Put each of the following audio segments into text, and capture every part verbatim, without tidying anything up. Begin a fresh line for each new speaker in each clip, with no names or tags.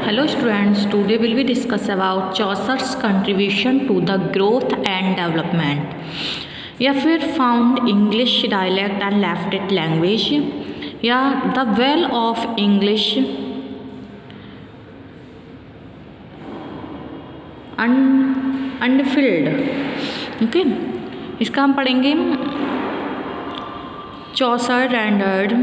Hello students, today will we discuss about Chaucer's contribution to the growth and development. या फिर found English dialect and left it language, या the well of English un, unfilled. Okay okay? इसका हम पढ़ेंगे Chaucer rendered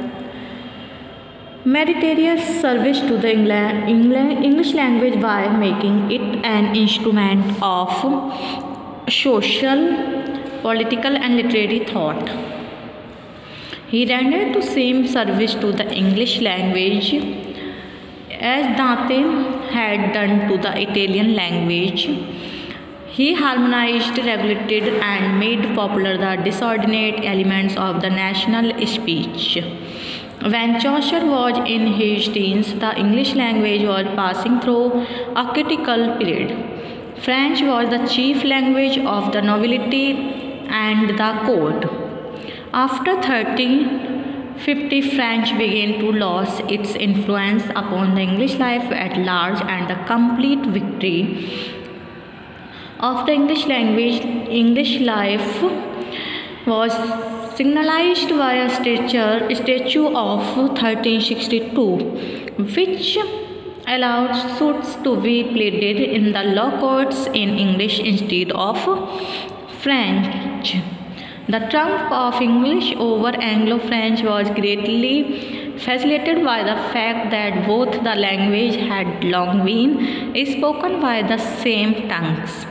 meritorious service to the English language by making it an instrument of social, political and literary thought. He rendered the same service to the English language as Dante had done to the Italian language. He harmonized, regulated and made popular the disordinate elements of the national speech. When Chaucer was in his teens, the English language was passing through a critical period. French was the chief language of the nobility and the court. After thirteen fifty, French began to lose its influence upon the English life at large, and the complete victory of the English language, English life was signalized by a statue, statue of thirteen sixty-two, which allowed suits to be pleaded in the law courts in English instead of French. The triumph of English over Anglo-French was greatly facilitated by the fact that both the language had long been spoken by the same tongues.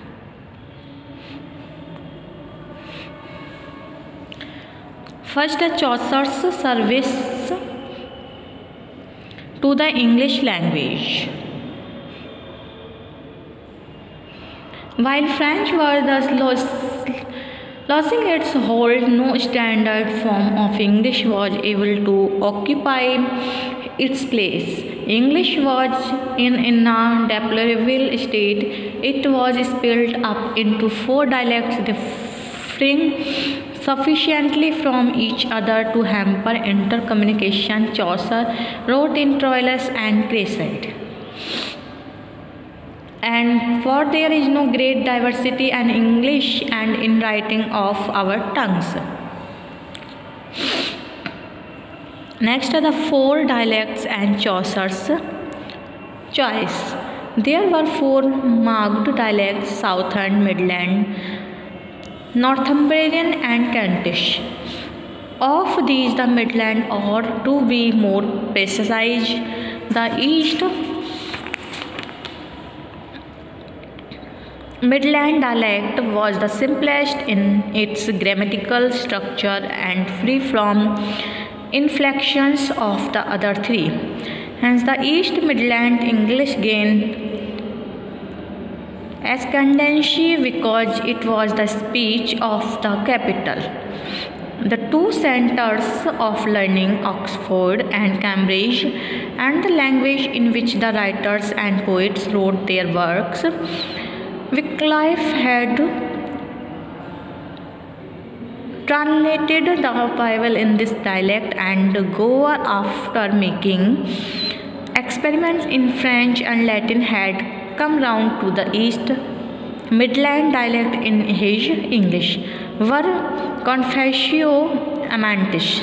First, Chaucer's service to the English language. While French was thus losing its hold, no standard form of English was able to occupy its place. English was in, in a deplorable state. It was split up into four dialects differing sufficiently from each other to hamper intercommunication. Chaucer wrote in Troilus and Cresside, and for there is no great diversity in English and in writing of our tongues. Next are the four dialects and Chaucer's choice. There were four marked dialects: Southern, Midland, Northumbrian and Kentish. Of these, the Midland, or to be more precise, the East Midland dialect, was the simplest in its grammatical structure and free from inflections of the other three. Hence, the East Midland English gained ascendancy because it was the speech of the capital. The two centers of learning, Oxford and Cambridge, and the language in which the writers and poets wrote their works. Wycliffe had translated the Bible in this dialect, and Gower, after making experiments in French and Latin, had come round to the East Midland dialect in his English. Were Confessio Amantis.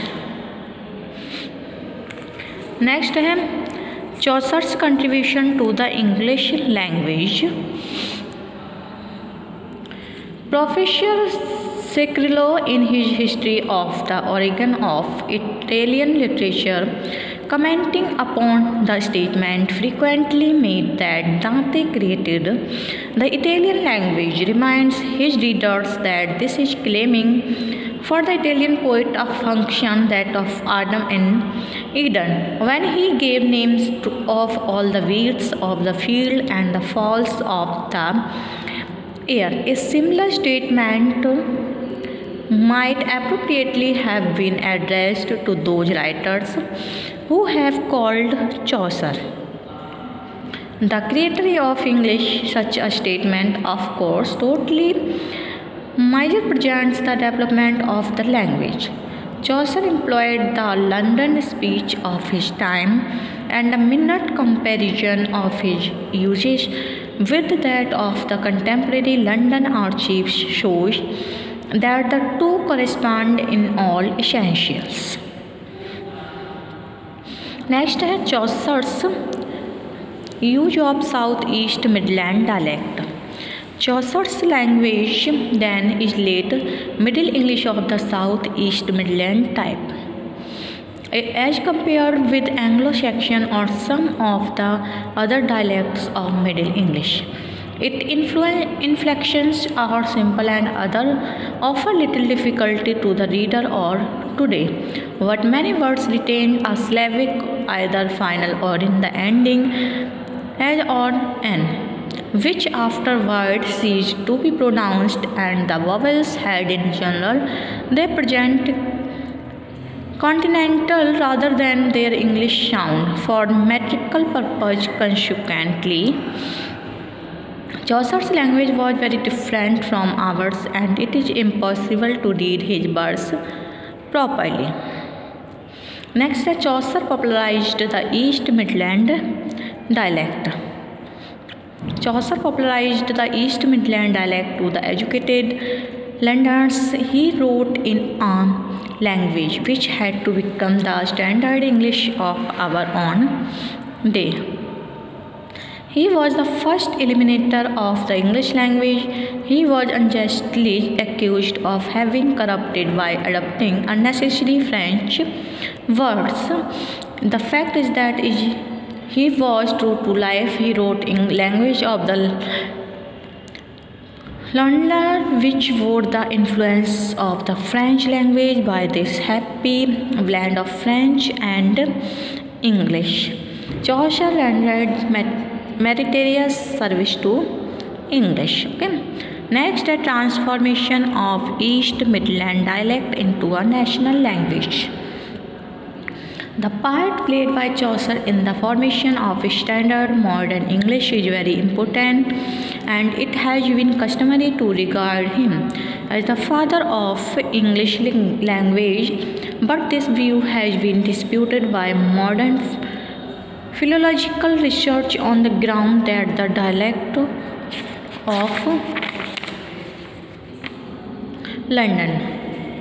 Next है Chaucer's contribution to the English language. Professor Cicero, in his history of the origin of Italian literature, commenting upon the statement frequently made that Dante created the Italian language, reminds his readers that this is claiming for the Italian poet a function that of Adam in Eden, when he gave names to, of all the weeds of the field and the fowls of the air. A similar statement might appropriately have been addressed to those writers who have called Chaucer the creator of English. Such a statement, of course, totally misrepresents the development of the language. Chaucer employed the London speech of his time, and a minute comparison of his usage with that of the contemporary London archives shows that the two correspond in all essentials. Next है Chaucer's use of South East Midland dialect. Chaucer's language then is late Middle English of the South East Midland type, as compared with Anglo-Saxon or some of the other dialects of Middle English. Its inflections are simple and other offer little difficulty to the reader or today. What many words retain a Slavic either final or in the ending as or n, which afterward ceased to be pronounced, and the vowels had in general they present continental rather than their English sound. For metrical purpose, consequently, Chaucer's language was very different from ours, and it is impossible to read his verse properly. Next, Chaucer popularized the East Midland dialect. Chaucer popularized the East Midland dialect to the educated Londoners. He wrote in a language which had to become the standard English of our own day. He was the first eliminator of the English language. He was unjustly accused of having corrupted by adopting unnecessary French words. The fact is that he was true to life. He wrote in language of the Londoner, which bore the influence of the French language. By this happy blend of French and English, Chaucer rendered meritorious service to English. Okay. Next, a transformation of East Midland dialect into a national language. The part played by Chaucer in the formation of standard modern English is very important, and it has been customary to regard him as the father of English language, but this view has been disputed by modern philological research on the ground that the dialect of London,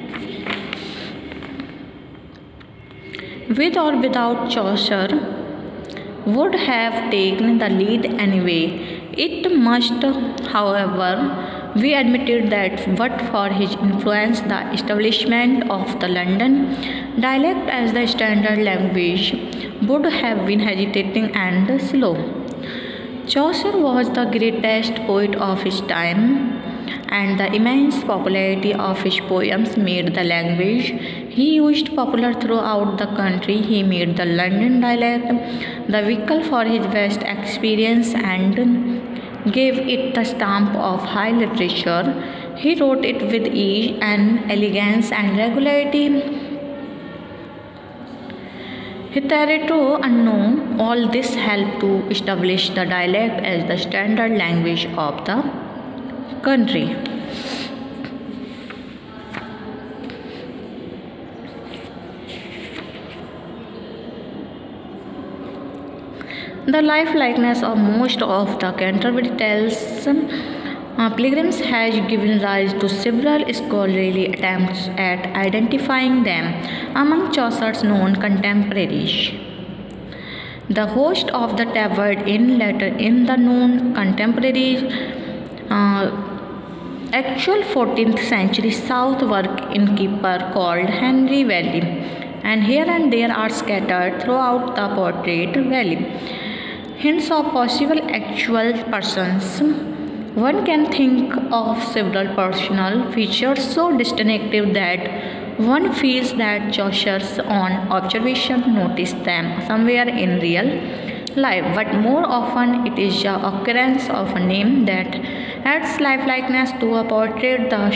with or without Chaucer, would have taken the lead anyway. It must, however, be admitted that but for his influence, the establishment of the London dialect as the standard language would have been hesitating and slow. Chaucer was the greatest poet of his time, and the immense popularity of his poems made the language he used popular throughout the country. He made the London dialect the vehicle for his vast experience and gave it the stamp of high literature. He wrote it with ease and elegance and regularity hitherto unknown. All this helped to establish the dialect as the standard language of the country. The life likeness of most of the Canterbury Tales uh, pilgrims has given rise to several scholarly attempts at identifying them among Chaucer's known contemporaries. The host of the Tabard Inn letter in the known contemporaries uh, actual fourteenth century South work innkeeper called Henry Valley, and here and there are scattered throughout the portrait valley hints of possible actual persons. One can think of several personal features so distinctive that one feels that Chaucer's own observation noticed them somewhere in real life, but more often it is the occurrence of a name that adds lifelikeness to a portrait. The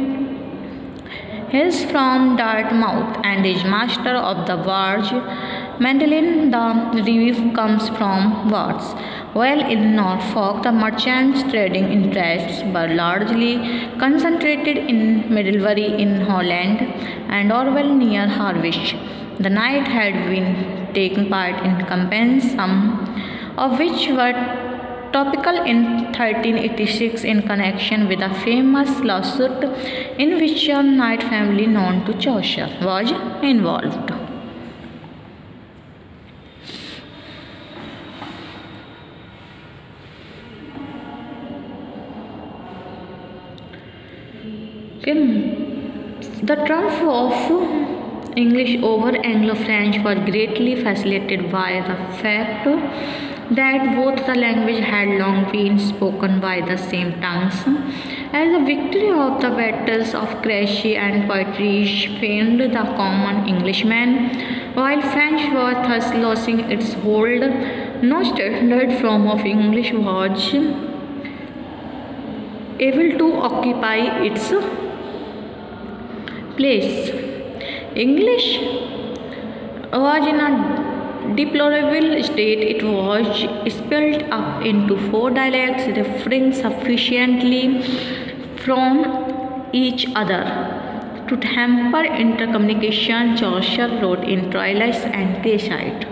shipman is from Dartmouth and is master of the barge Mandolin, the review comes from words. While in Norfolk, the merchants' trading interests were largely concentrated in Middlebury in Holland and Orwell near Harwich. The knight had been taking part in campaigns, some of which were topical in thirteen eighty-six in connection with a famous lawsuit in which a knight family known to Chaucer was involved. The triumph of English over Anglo-French was greatly facilitated by the fact that both the languages had long been spoken by the same tongues. As the victory of the battles of Crecy and Poitiers famed the common Englishman, while French was thus losing its hold, no standard form of English was able to occupy its place. English was in a deplorable state. It was split up into four dialects differing sufficiently from each other to hamper intercommunication. Chaucer wrote in Troilus and Theyside.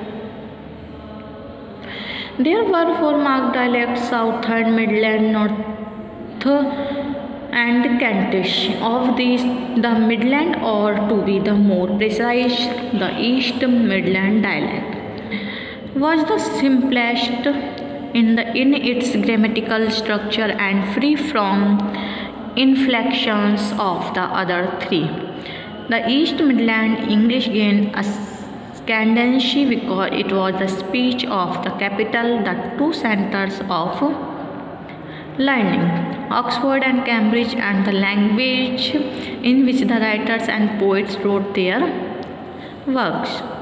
There were four marked dialects: Southern, Midland, North and Kentish. Of these, the Midland, or to be the more precise, the East Midland dialect, was the simplest in, the, in its grammatical structure and free from inflections of the other three. The East Midland English gained ascendancy because it was the speech of the capital, the two centres of learning, Oxford and Cambridge, and the language in which the writers and poets wrote their works.